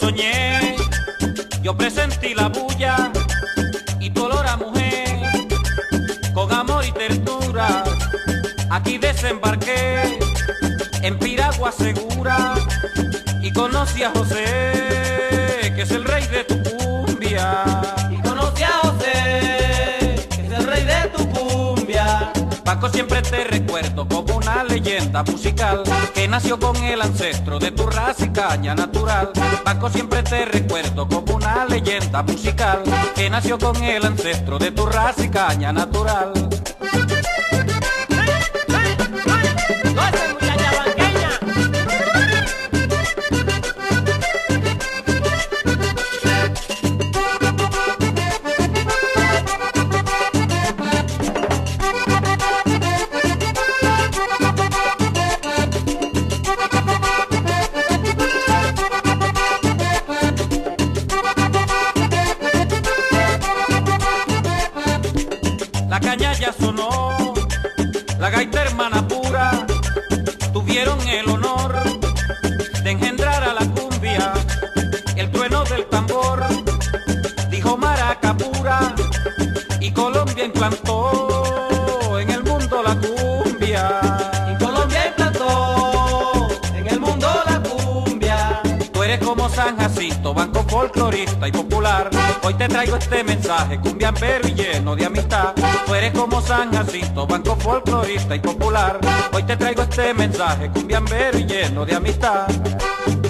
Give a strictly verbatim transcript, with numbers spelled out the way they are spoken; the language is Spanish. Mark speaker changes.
Speaker 1: soñé, yo presentí la bulla y tu olor a mujer, con amor y ternura, aquí desembarqué en Piragua Segura y conocí a José, que es el rey de tu cumbia.
Speaker 2: Y conocí a José, que es el rey de tu cumbia.
Speaker 1: Paco, siempre te recuerdo como una leyenda musical que nació con el ancestro de tu raza y caña natural. Paco, siempre te recuerdo como una leyenda musical que nació con el ancestro de tu raza y caña natural. La caña ya sonó, la gaita hermana pura, tuvieron el honor de engendrar a la cumbia, el trueno del tambor, dijo maraca pura, y Colombia implantó en el mundo la cumbia.
Speaker 2: Y Colombia implantó en el mundo la cumbia.
Speaker 1: Tú eres como San Jacinto, banco folclorista y popular. Hoy te traigo este mensaje, cumbiambero y lleno de amistad. Tú eres como San Jacinto, banco folclorista y popular. Hoy te traigo este mensaje, cumbiambero y lleno de amistad.